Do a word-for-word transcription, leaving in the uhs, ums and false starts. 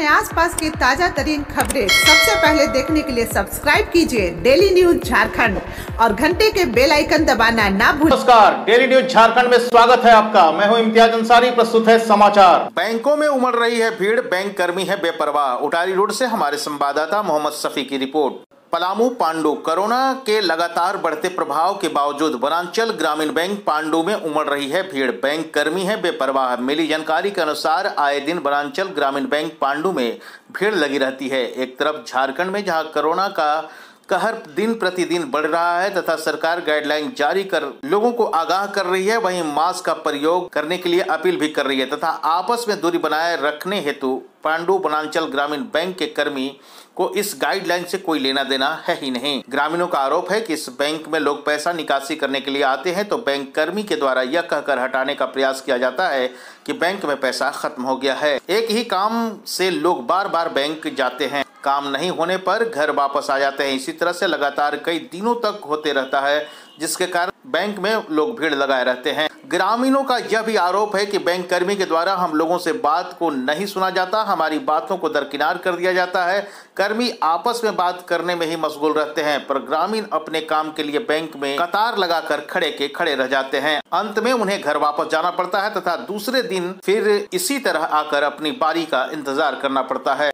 आसपास की ताजा तरीन खबरें सबसे पहले देखने के लिए सब्सक्राइब कीजिए डेली न्यूज झारखंड और घंटे के बेल आइकन दबाना ना भूलें। नमस्कार, डेली न्यूज झारखंड में स्वागत है आपका। मैं हूं इम्तियाज अंसारी। प्रस्तुत है समाचार। बैंकों में उमड़ रही है भीड़, बैंक कर्मी है बेपरवाह। उटारी रोड से हमारे संवाददाता मोहम्मद शफी की रिपोर्ट। पलामू पांडु। कोरोना के लगातार बढ़ते प्रभाव के बावजूद वनांचल ग्रामीण बैंक पांडु में उमड़ रही है भीड़, बैंक कर्मी है बेपरवाह। मिली जानकारी के अनुसार आए दिन वनांचल ग्रामीण बैंक पांडु में भीड़ लगी रहती है। एक तरफ झारखंड में जहां कोरोना का कहर दिन प्रतिदिन बढ़ रहा है तथा सरकार गाइडलाइन जारी कर लोगों को आगाह कर रही है, वहीं मास्क का प्रयोग करने के लिए अपील भी कर रही है तथा आपस में दूरी बनाए रखने हेतु पांडु वनांचल ग्रामीण बैंक के कर्मी को इस गाइडलाइन से कोई लेना देना है ही नहीं। ग्रामीणों का आरोप है कि इस बैंक में लोग पैसा निकासी करने के लिए आते हैं तो बैंक कर्मी के द्वारा यह कहकर हटाने का प्रयास किया जाता है कि बैंक में पैसा खत्म हो गया है। एक ही काम से लोग बार बार बैंक जाते हैं, काम नहीं होने पर घर वापस आ जाते हैं। इसी तरह से लगातार कई दिनों तक होते रहता है, जिसके कारण बैंक में लोग भीड़ लगाए रहते हैं। ग्रामीणों का यह भी आरोप है कि बैंक कर्मी के द्वारा हम लोगों से बात को नहीं सुना जाता, हमारी बातों को दरकिनार कर दिया जाता है। कर्मी आपस में बात करने में ही मशगूल रहते हैं, पर ग्रामीण अपने काम के लिए बैंक में कतार लगाकर खड़े के खड़े रह जाते हैं। अंत में उन्हें घर वापस जाना पड़ता है तथा दूसरे दिन फिर इसी तरह आकर अपनी बारी का इंतजार करना पड़ता है।